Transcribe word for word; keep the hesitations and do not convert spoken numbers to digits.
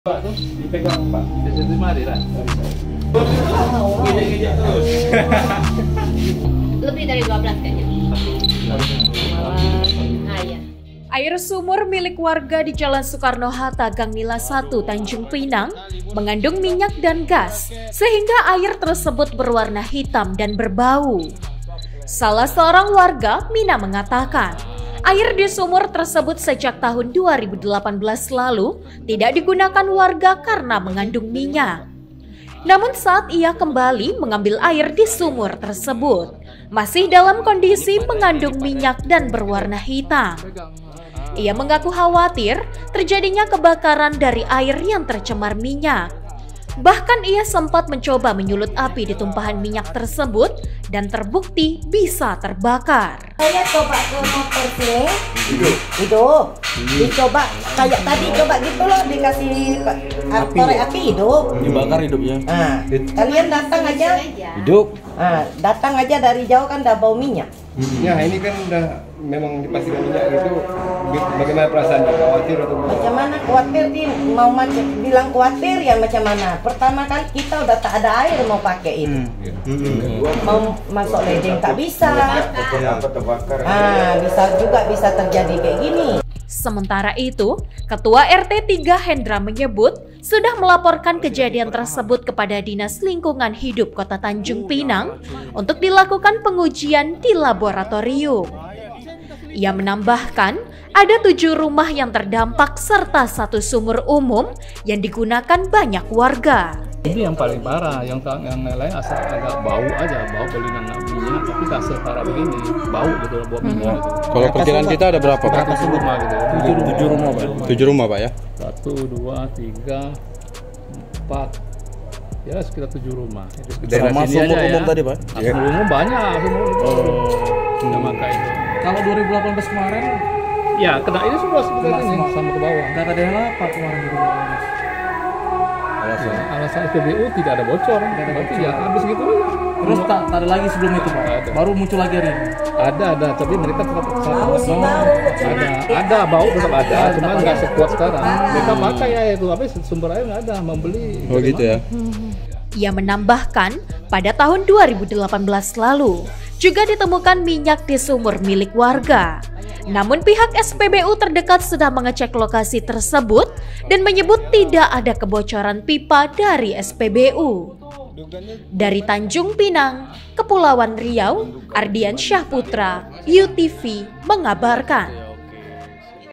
Pak tuh dipegang Pak. Jadi mari lah. Lebih dari dua belas kayaknya. Ah, iya. Air sumur milik warga di Jalan Soekarno-Hatta, Gang Nila satu, Tanjung Pinang mengandung minyak dan gas sehingga air tersebut berwarna hitam dan berbau. Salah seorang warga, Mina, mengatakan air di sumur tersebut sejak tahun dua ribu delapan belas lalu tidak digunakan warga karena mengandung minyak. Namun saat ia kembali mengambil air di sumur tersebut, masih dalam kondisi mengandung minyak dan berwarna hitam. Ia mengaku khawatir terjadinya kebakaran dari air yang tercemar minyak. Bahkan ia sempat mencoba menyulut api di tumpahan minyak tersebut dan terbukti bisa terbakar. Saya coba ke motor sini, hidup, hidup. Dicoba kayak tadi coba gitu loh, dikasih korek api hidup. Dibakar hidupnya. Nah, kalian datang aja, Hidup. nah, datang aja dari jauh kan udah bau minyak. Ya ini kan udah memang dipastikan minyak itu. Bagaimana perasaannya? Khawatir atau gimana? Macam mana khawatir sih, mau macam bilang khawatir ya macam mana? Pertama kan kita udah tak ada air mau pakai itu, Hmm. mau masuk ledeng tak bisa. Ah, bisa juga bisa terjadi kayak gini. Sementara itu, Ketua R T tiga Hendra menyebut sudah melaporkan kejadian tersebut kepada Dinas Lingkungan Hidup Kota Tanjung Pinang untuk dilakukan pengujian di laboratorium. Ia menambahkan ada tujuh rumah yang terdampak serta satu sumur umum yang digunakan banyak warga. Ini yang paling parah, yang yang lain asal agak bau aja, bau belinan minyak, tapi tak separah begini, bau gitu, bau minyak. Gitu. Kalau perkiraan kita ada berapa, Pak? Satu rumah gitu, tujuh, tujuh rumah Pak. Tujuh rumah, Pak ya? Satu, dua, tiga, empat, ya sekitar tujuh rumah. Sama sumur umum tadi, Pak? Nah, sumur umum banyak, sumur umum. Nah, maka itu. Kalau dua ribu delapan belas kemarin, Ya, kena ini semua seperti ini, sama ke bawah. nggak ada yang apa kemarin dua ribu delapan belas. Ya, alasan S P B U tidak ada bocor, berarti ya habis gitu aja. Terus tak, tak ada lagi sebelum itu Pak, Ada. baru muncul lagi hari ini. Ada, ada, tapi mereka tetap Bau sih bau. ada, ada bau tetap ada, cuma nggak sekuat sekarang. Mereka pakai ya itu, tapi sumber air nggak ada, membeli. Oh gitu ya? Ia menambahkan pada tahun dua ribu delapan belas lalu juga ditemukan minyak di sumur milik warga. Namun pihak S P B U terdekat sudah mengecek lokasi tersebut dan menyebut tidak ada kebocoran pipa dari S P B U. Dari Tanjung Pinang, Kepulauan Riau, Ardian Syahputra, U T V mengabarkan.